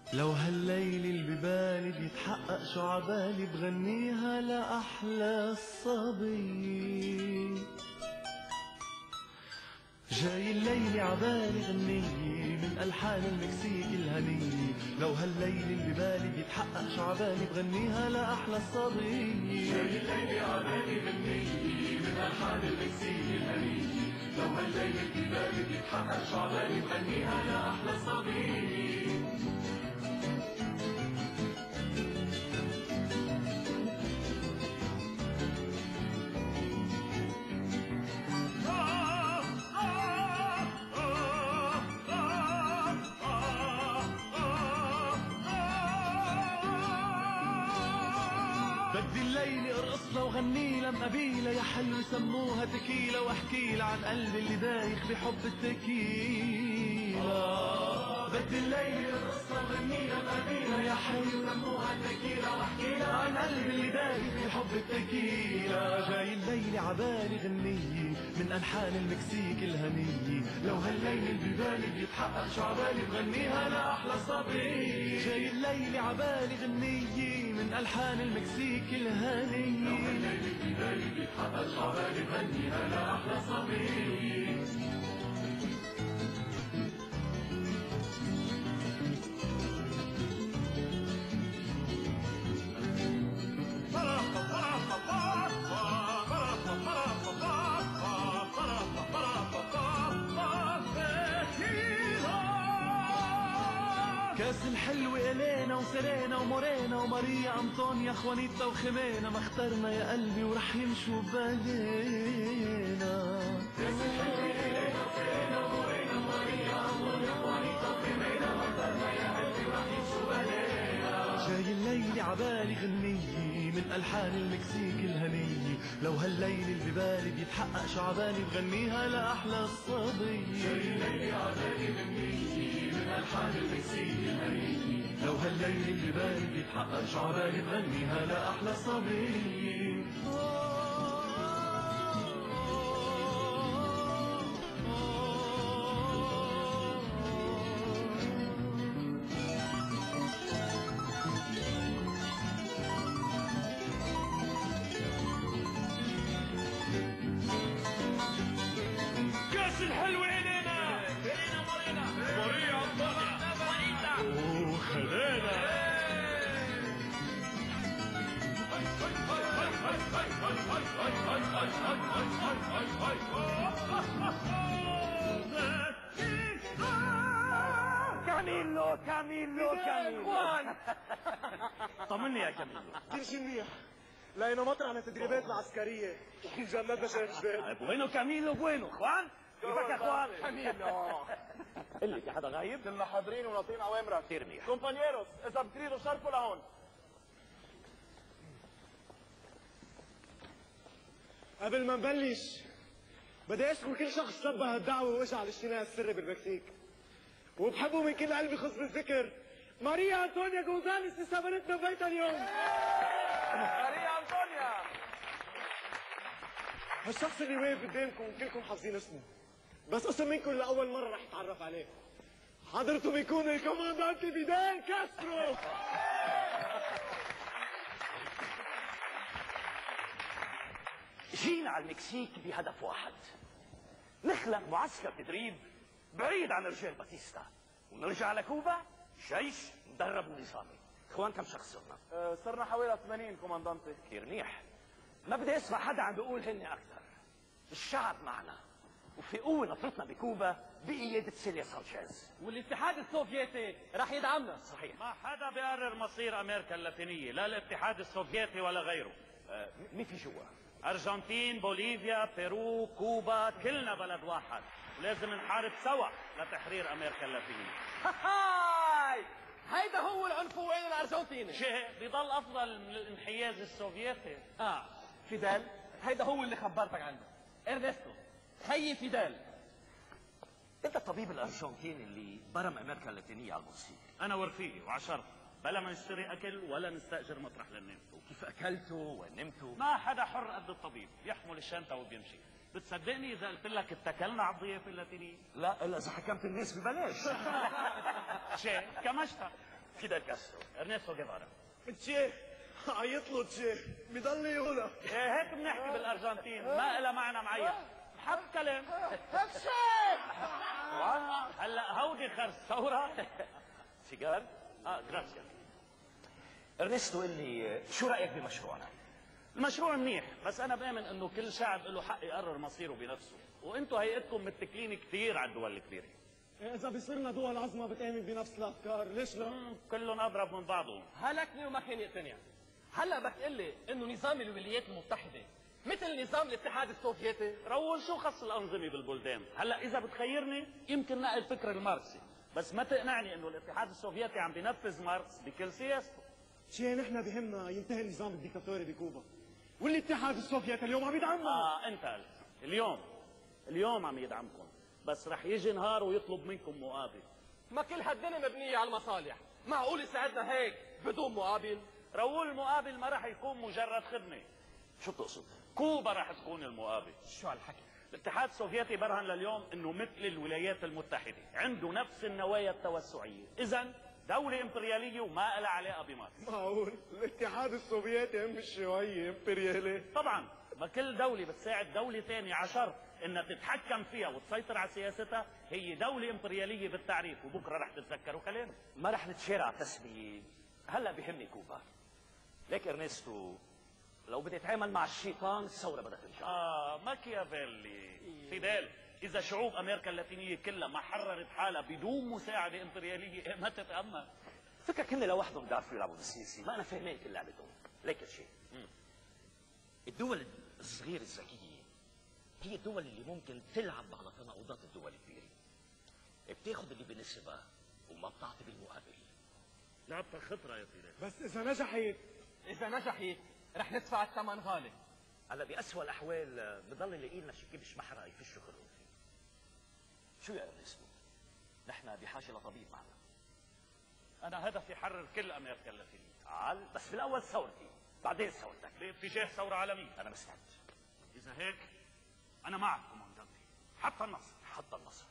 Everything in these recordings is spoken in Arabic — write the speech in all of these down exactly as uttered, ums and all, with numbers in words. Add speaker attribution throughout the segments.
Speaker 1: لو هالليل اللي ببالي بيتحقق شو عبالي بغنيها لأحلى الصبي. جاي الليل عبالي غنية من ألحان المكسيك الهنية. لو هالليل اللي ببالي بيتحقق شو عبالي بغنيها لأحلى الصبي.
Speaker 2: جاي الليل عبالي غنية من ألحان المكسيك الهنية. لو هالليل اللي ببالي بيتحقق شو عبالي بغنيها لأحلى الصبي.
Speaker 1: بدي الليل ارقص لو غني لم قبيلة يا حلو يسموها تكيلة. واحكي عن قلبي اللي دايخ بحب التكيلة.
Speaker 2: بدي الليل ارقص لو غني لم قبيلة يا حلو يسموها تكيلة. واحكي
Speaker 1: عن قلبي اللي دايخ بحب التكيلة. جاي الليل عبالي غنية من ألحان المكسيك الهنية. لو هالليل اللي ببالي بيتحقق شو عبالي بغنيها لأحلى صبي. جاي الليل عبالي غنية من ألحان المكسيك الهنية.
Speaker 2: لو هالليل اللي ببالي بيتحقق شو عبالي بغنيها لأحلى صبي.
Speaker 1: كاس الحلوة إلينا وسيرينا ومورينا وماريا أنطونيا خوانيتا وخمينا. ما اخترنا يا قلبي ورح يمشوا بالينا.
Speaker 2: كاس الحلوة إلينا وسيرينا ومورينا وماريا أنطونيا خوانيتا وخمينا. ما اخترنا يا قلبي ورح يمشوا بالينا.
Speaker 1: جاي الليل عبالي غنية من ألحان المكسيك الهنية. لو هالليل اللي ببالي بيتحقق شو عبالي بغنيها لأحلى الصبي.
Speaker 2: جاي الليل عبالي غنية من ألحان المكسيك الهنية.
Speaker 1: لو هالليل اللي ببالي بيتحقق شو عبالي بغنيها لأحلى صبي.
Speaker 3: كاس الحلوة إلينا إلينا مارينا ماريا أنطونيا خوانيتا
Speaker 1: وخلينا
Speaker 3: كاميلو كاميلو كاميلو. طمني يا كاميلو.
Speaker 4: كل شيء منيح. لقينا مطرح للتدريبات العسكرية وجلدنا شايف جبال.
Speaker 3: بوينو كاميلو بوينو اخوان؟ كيفك يا اخوان؟
Speaker 4: كاميلو.
Speaker 3: اللي في حدا غايب؟
Speaker 4: كلنا حاضرين وناطرين اوامرك.
Speaker 3: كثير منيح.
Speaker 4: كومبانييروس اذا بتريدوا شاركوا لهون. قبل ما نبلش بدي اشكر كل شخص لبى هالدعوه واجى على الاجتماع السري بالمكسيك. وبحبه من كل قلبي خص بالذكر ماريا أنطونيا جوزاليس اللي سافرتنا بيتها اليوم. ماريا أنطونيا. هالشخص اللي واقف قدامكم كلكم حافظين اسمه، بس اسم منكم لأول مرة رح يتعرف عليه. حضرته بيكون الكوماندانتي فيدال كاسترو.
Speaker 3: جينا على المكسيك بهدف واحد، نخلق معسكر تدريب بعيد عن رجال باتيستا، ونرجع لكوبا جيش مدرب ونظامي. اخوان كم شخص صرنا؟
Speaker 4: أه صرنا حوالي ثمانين كوماندانتي.
Speaker 3: كثير منيح. ما بدي اسمع حدا عم بيقول هن اكثر. الشعب معنا، وفي قوة نطرتنا بكوبا بقيادة سيليا سانشيز.
Speaker 5: والاتحاد السوفيتي رح يدعمنا.
Speaker 3: صحيح.
Speaker 6: ما حدا بيقرر مصير امريكا اللاتينيه، لا الاتحاد السوفيتي ولا غيره.
Speaker 3: آه مين في جوا؟
Speaker 6: ارجنتين، بوليفيا، بيرو، كوبا، كلنا بلد واحد، ولازم نحارب سوا لتحرير امريكا اللاتينيه.
Speaker 5: هاي هيدا هو العنفوان الارجنتيني.
Speaker 6: شيء بيضل افضل من الانحياز السوفيتي.
Speaker 5: اه فيدال هيدا هو اللي خبرتك عنه. ارنستو خيي فيدال.
Speaker 3: انت الطبيب الارجنتيني اللي برم امريكا اللاتينيه على الموسيقى.
Speaker 6: انا ورفيقي وعشرة بلا ما نشتري اكل ولا نستاجر مطرح للنوم.
Speaker 3: وكيف اكلتوا ونمتوا؟
Speaker 6: ما حدا حر قد الطبيب، يحمل الشنطه وبيمشي. بتصدقني اذا قلت لك اتكلنا على الضيافه اللاتينيه؟
Speaker 3: لا الا اذا حكمت الناس ببلاش.
Speaker 6: شيء كمشتى.
Speaker 3: فيدل كاسترو.
Speaker 6: ارنستو جيفارا.
Speaker 4: تشيه عيط له تشيه بضل يقولها.
Speaker 6: ايه هيك بنحكي بالارجنتين، ما إلها معنى معين. حب كلام. هلا هودي خرس ثورة.
Speaker 3: سيجار؟
Speaker 6: اه جراسيا.
Speaker 3: ارنستو قل لي شو رايك بمشروعنا؟
Speaker 6: المشروع منيح، بس انا بامن انه كل شعب له حق يقرر مصيره بنفسه، وانتم هيئتكم متكلين كثير على الدول الكبيره.
Speaker 4: اذا بيصيرنا دول عظمى بتآمن بنفس الافكار، ليش لا؟
Speaker 6: كلهم اضرب من بعضهم.
Speaker 5: هلكني وما كان يقتنع. هلا بتقول لي انه نظام الولايات المتحده مثل نظام الاتحاد السوفيتي؟
Speaker 6: رول شو خص الانظمه بالبلدان؟ هلا اذا بتخيرني يمكن نقل فكر الماركسي، بس ما تقنعني انه الاتحاد السوفيتي عم بينفذ ماركس بكل سياسته.
Speaker 4: شيء نحن بهمنا ينتهي النظام الديكتاتوري بكوبا، والاتحاد السوفيتي اليوم عم يدعمنا.
Speaker 6: اه انت قلت اليوم اليوم عم يدعمكم، بس رح يجي نهار ويطلب منكم مقابل.
Speaker 5: ما كل هالدنيا مبنيه على المصالح، معقول يساعدنا هيك بدون مقابل؟
Speaker 6: رول المقابل ما رح يكون مجرد خدمه.
Speaker 3: شو بتقصد؟
Speaker 6: كوبا رح تكون المقابل.
Speaker 5: شو هالحكي؟
Speaker 6: الاتحاد السوفيتي برهن لليوم انه مثل الولايات المتحده، عنده نفس النوايا التوسعيه، اذا دولة امبريالية وما لها علاقة بماركس.
Speaker 4: معقول الاتحاد السوفيتي هم الشيوعية امبريالي؟
Speaker 6: طبعا، ما كل دولة بتساعد دولة ثانية عشر انها تتحكم فيها وتسيطر على سياستها، هي دولة امبريالية بالتعريف، وبكره رح تتذكروا كلامي.
Speaker 3: ما رح نتشارع تسمية، هلا بهمني كوبا. ليك ارنستو، لو بدي اتعامل مع الشيطان الثورة بدها تنجح.
Speaker 6: اه ماكيافيلي. فيدال، اذا شعوب امريكا اللاتينية كلها ما حررت حالها بدون مساعدة امبريالية ما تتأمل.
Speaker 3: فكرك هن لوحدهم بيعرفوا يلعبوا بالسياسي، ما انا فاهمين كل لعبتهم. ليك الشيء، الدول الصغيرة الذكية هي الدول اللي ممكن تلعب على تناقضات الدول الكبيرة، بتاخذ اللي بنسبها وما بتعطي بالمقابل.
Speaker 6: لعبتها خطرة يا فيدال.
Speaker 4: بس اذا نجحت
Speaker 5: اذا نجحت رح ندفع الثمن غالي.
Speaker 3: هلا بأسوأ الاحوال بضل نلاقي لنا شي كبش محرقة يفشوا خلقهم فيه. شو يا ارنستو؟ نحن بحاجة لطبيب معنا.
Speaker 6: انا هدفي حرر كل امريكا اللاتينية.
Speaker 3: تعال، بس بالاول ثورتي، بعدين ثورتك.
Speaker 6: باتجاه ثورة عالمية.
Speaker 3: انا مستعد.
Speaker 6: اذا هيك انا معك كوماندانتي، حتى النصر.
Speaker 3: حتى النصر.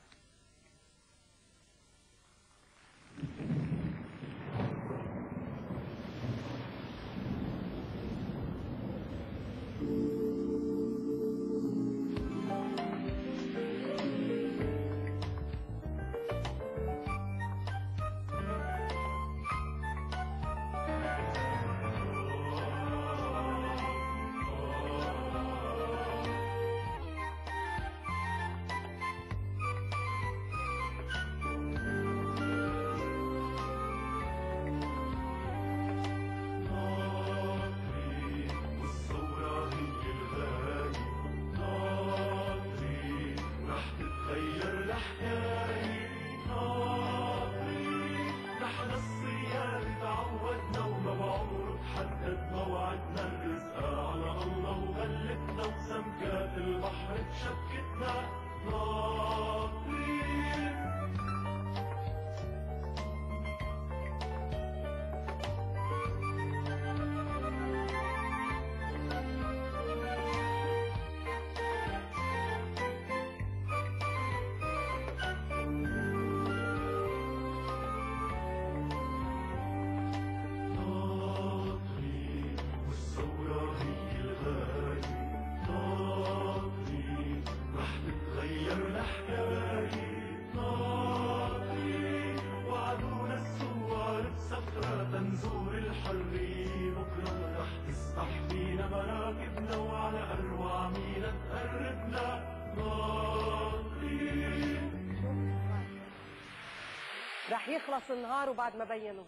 Speaker 7: رح يخلص النهار وبعد ما بينوا.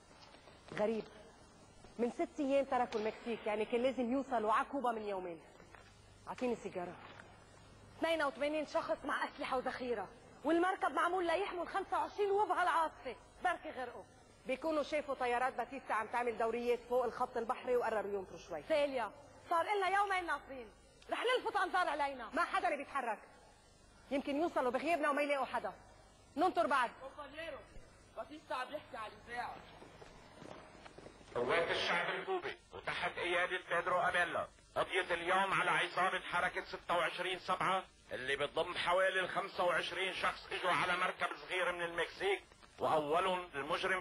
Speaker 7: غريب، من ست ايام تركوا المكسيك، يعني كان لازم يوصلوا على كوبا من يومين. اعطيني سيجاره. اثنين وثمانين شخص مع اسلحه وذخيره، والمركب معمول ليحمل خمسة وعشرين وبها العاصفه، بركي غرقوا. بيكونوا شافوا طيارات باتيستا عم تعمل دوريات فوق الخط البحري وقرروا ينطروا شوي. سيليا، صار لنا يومين ناطرين، رح نلفت انظار علينا، ما حدا اللي بيتحرك. يمكن يوصلوا بغيابنا وما يلاقوا حدا. ننطر بعد.
Speaker 5: باتيستا عم يحكي على الاذاعه.
Speaker 8: قوات الشعب الكوبي وتحت قيادة بيدرو أبيلا قضيت اليوم على عصابة حركة ستة وعشرين سبعة اللي بتضم حوالي ال خمسة وعشرين شخص اجوا على مركب صغير من المكسيك، واولهم المجرم